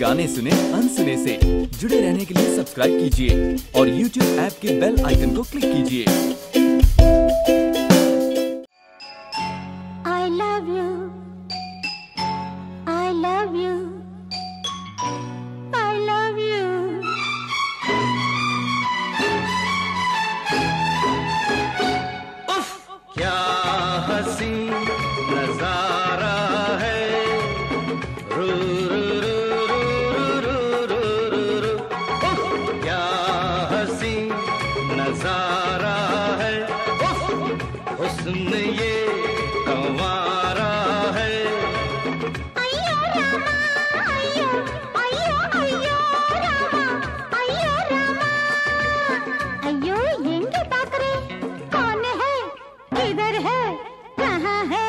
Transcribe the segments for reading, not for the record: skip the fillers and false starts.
गाने सुने अनसुने से। जुड़े रहने के लिए सब्सक्राइब कीजिए और YouTube ऐप के बेल आइकन को क्लिक कीजिए। I love you, I love you, I love you. उफ क्या हसी नजारा है, रू रू रू रू रू रू रू। उफ क्या हसी नजारा है, उफ हुस्न ये कंवारा है। अय्यो रामा, अय्यो अय्यो अय्यो रामा, अय्यो रामा, अय्यो एंगे पाकरे कौन है, किधर है, कहाँ है?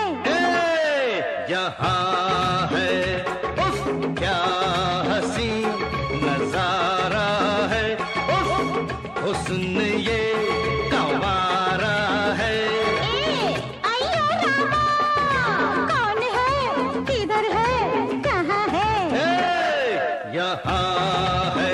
यहाँ है। उफ क्या हसी नजारा है, उफ हुस्न ये कंवारा है। अय्यो रामा, कौन है, किधर है, कहाँ है? यहाँ है।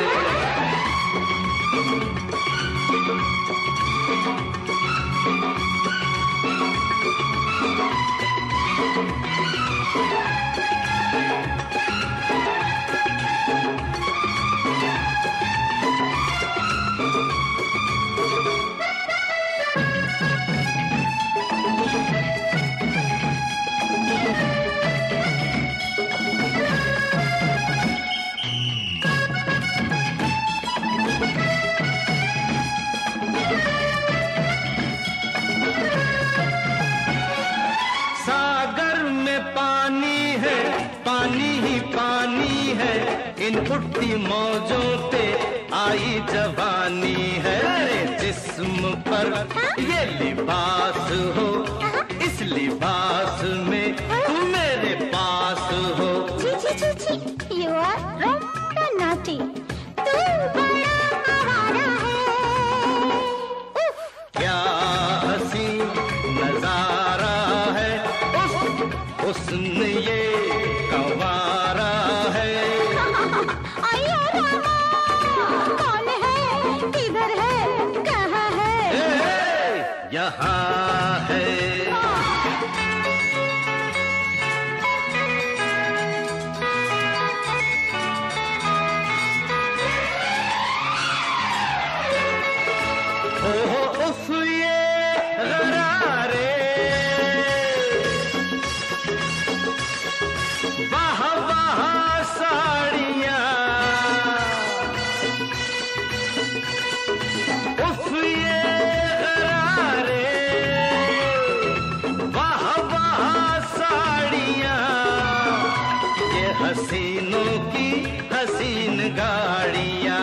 सागर में पानी है, पानी ही पानी है, इन उठती मौजों पे आई जवानी है। अरे जिस्म पर ये लिबास हो, इस लिबास में तू मेरे पास हो। ची, you are rather naughty. तू बड़ा आवारा है। उफ, क्या हसी नजारा है, उफ हुस्न ये कंवारा है। अय्यो रामा, कौन है, किधर है, कहाँ है? यहाँ है। ओहो उफ ये गरारे, वाह वाह साड़ियाँ, उफ ये गरारे, वाह वाह साड़ियाँ, ये हसीनों की हसीन गाड़ियाँ।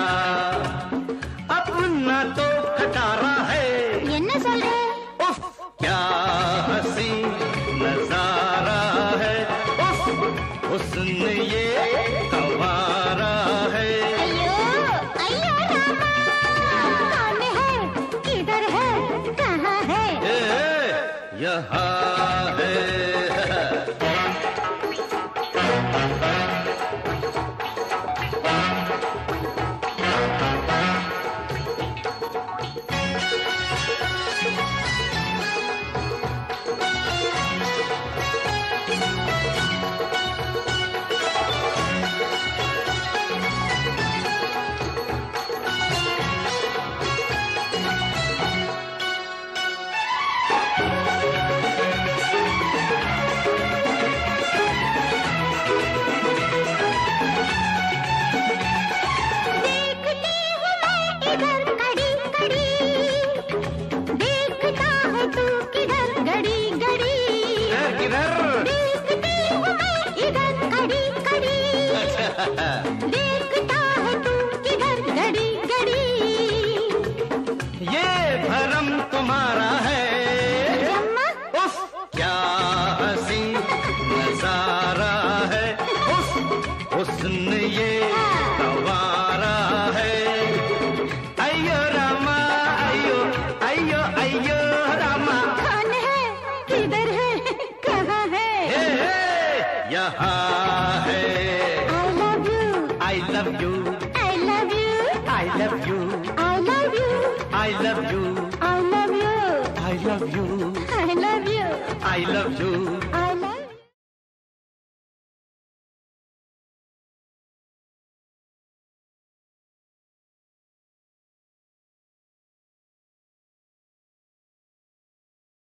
अपना तो खटारा है, என்ன சொல்ற? उफ क्या हसी नजारा है, उफ हुस्न ये कंवारा है। अय्यो अय्यो रामा, कौन है, किधर है, कहाँ है? यहाँ है। देखती हूँ मैं इधर कड़ी कड़ी, देखता है तू किधर घड़ी घड़ी। किधर? देखती हूँ मैं इधर कड़ी कड़ी, देखता है तू किधर घड़ी घड़ी। ये भरम तुम्हारा है, अम्मा, उफ क्या हसी नजारा है, उफ हुस्न ये कंवारा है। अय्यो रामा, अय्यो अय्यो अय्यो रामा, कौन है, किधर है, कहाँ है? यहाँ है। I love you. love you, I love you, I love you, I love you, I love you, I love you, I love you, I love you, I love you. I